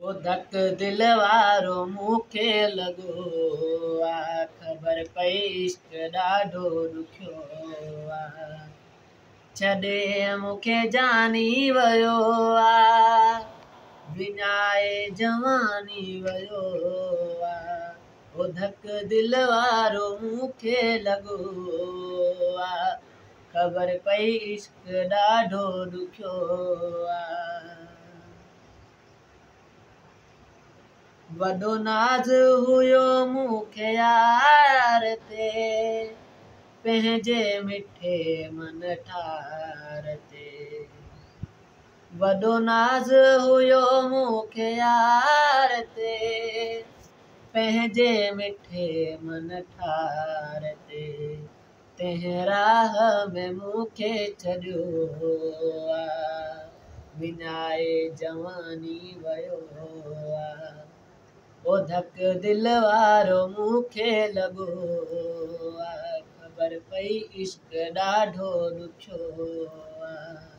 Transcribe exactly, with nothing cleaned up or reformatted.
ओ धक दिल वारो मूंखे लॻो आ, ख़बर पई इश्क ॾाढो ॾुखियो आ। छॾे मूंखे जानी वियो आ, विञाए जवानी वियो आ। ओ धक दिल वारो मूंखे लॻो आ, ख़बर पई इश्क ॾाढो ॾुखियो आ। वॾो नाज़ हुयो मूंखे यार ते, पंहिंजे मिठे मन ठार ते। वॾो नाज़ हुयो मूंखे यार ते, पंहिंजे मिठे मन ठार ते। तंहिं राह में मूंखे छॾियो आ, विञाए जवानी वियो आ। ओ धक दिल वारो मूंखे लॻो आ, ख़बर पई इश्क ॾाढो ॾुखियो आ।